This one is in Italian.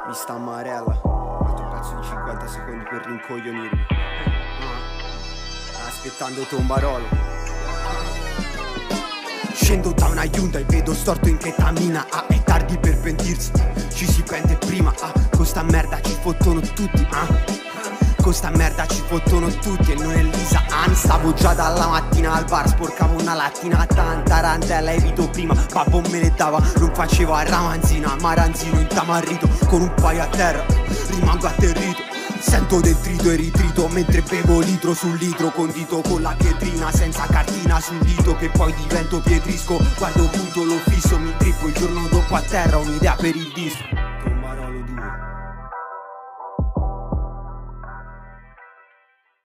Mi sta amarella, altro pezzo di 50 secondi per rincoglionirmi. Aspettando Tombarolo. Scendo da una Hyundai, vedo storto in ketamina. È tardi per pentirsi, ci si pente prima. Con sta merda ci fottono tutti. Con sta merda ci fottono tutti e non è Lisa Ann. Stavo già dalla mattina al bar, sporcavo una lattina. Tanta randella evito prima, babbo me ne dava. Non faceva ramanzina, maranzino intamarrito. Con un paio a terra, rimango atterrito. Sento detrito e ritrito mentre bevo litro su litro, condito con la pietrina senza cartina sul dito, che poi divento pietrisco. Guardo punto, lo fisso, mi trippo il giorno dopo a terra, un'idea per il disco.